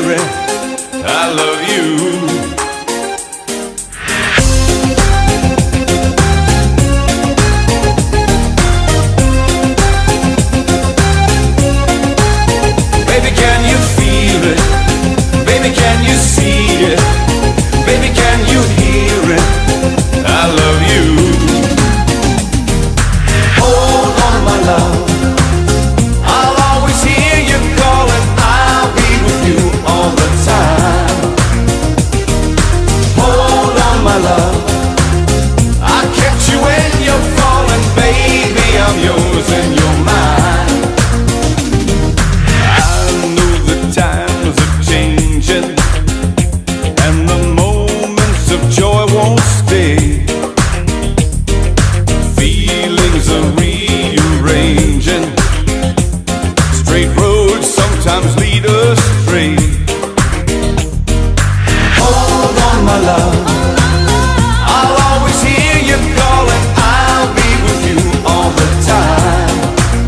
hear it, I love you. Baby, can you feel it? Baby, can you see it? Baby, can you hear it? I love you. Hold on, my love, I'll always hear you calling. I'll be with you all the time. Hold on, my love, I kept you when you're falling. Baby, I'm yours and you're mine. I know the times are changing and the moments of joy won't stay. Feelings are rearranging. Straight roads sometimes lead us astray. Hold on, my love, I'll always hear you calling. I'll be with you all the time.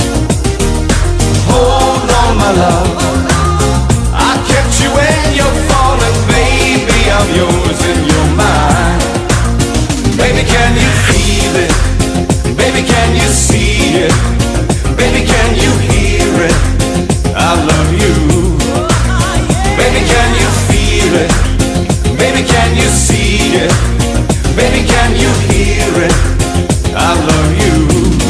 Hold on, my love, I kept you when you're falling. Baby, I'm yours and you're mine. Baby, can you feel it? Baby, can you see it? Baby, can you hear it? I love you. Baby, can you feel it? Baby, can you see it? Baby, can you hear it? I love you.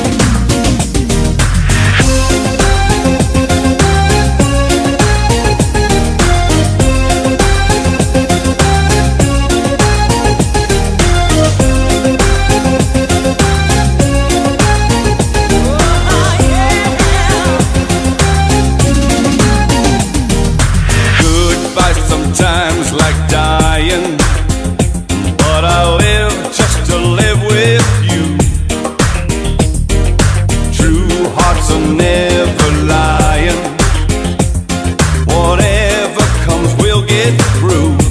Sometimes like dying, but I live just to live with you. True hearts are never lying. Whatever comes, we'll get through.